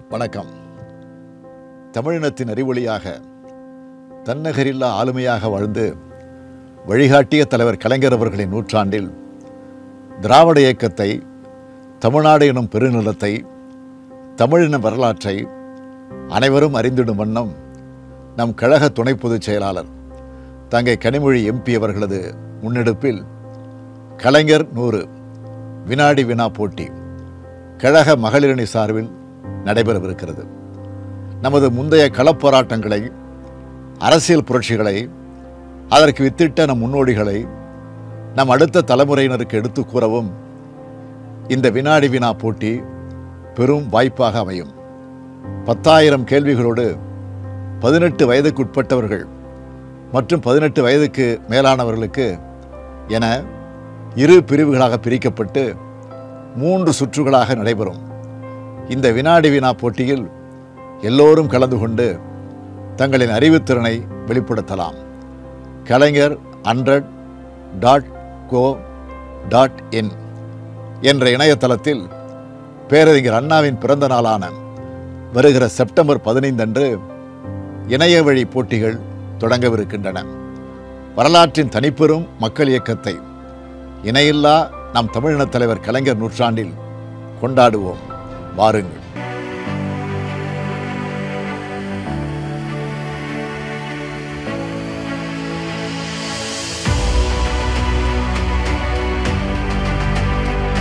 வணக்கம். தமிழினத்தின் அறிவொளியாக தன்னகரில்லா ஆளுமையாக வாழ்ந்து வழிகாட்டிய தலைவர் கலைஞர் அவர்களின் நூற்றாண்டில் திராவிட இயக்கத்தை, தமிழ்நாடு எனும் பெருநிலத்தை, தமிழின வரலாற்றை அனைவரும் அறிந்திடும் வண்ணம் நம் கழக துணை பொதுச் செயலாளர் தங்கை கனிமொழி MP அவர்களது முன்னெடுப்பில் கலைஞர் 100 வினாடி வினா போட்டி கழக மகளிரணி சார்பில் நடைபெறவிருக்கிறது. நமது முந்தைய களப்போராட்டங்களை, அரசியல் புரட்சிகளை, அதற்கு வித்திட்ட நம் முன்னோடிகளை நம் அடுத்த தலைமுறையினருக்கு எடுத்து கூறவும் இந்த வினாடி வினா போட்டி பெரும் வாய்ப்பாக அமையும். 10,000 கேள்விகளோடு 18 வயதுக்குட்பட்டவர்கள் மற்றும் 18 வயதுக்கு மேலானவர்களுக்கு என இரு பிரிவுகளாக பிரிக்கப்பட்டு 3 சுற்றுகளாக நடைபெறும். இந்த வினாடி வினா போட்டியில் எல்லோரும் கலந்து கொண்டு தங்களின் அறிவுத்திறனை வெளிப்படுத்தலாம். கலைஞர் 100.co.in என்ற இணையதளத்தில் பேரறிஞர் அண்ணாவின் பிறந்த நாளான வருகிற செப்டம்பர் 15 அன்று இணைய வழி போட்டிகள் தொடங்கவிருக்கின்றன. வரலாற்றின் தனிப்பெரும் மக்கள் இயக்கத்தை இணையில்லா நம் தமிழினத் தலைவர் கலைஞர் நூற்றாண்டில் கொண்டாடுவோம். வாருங்கள்.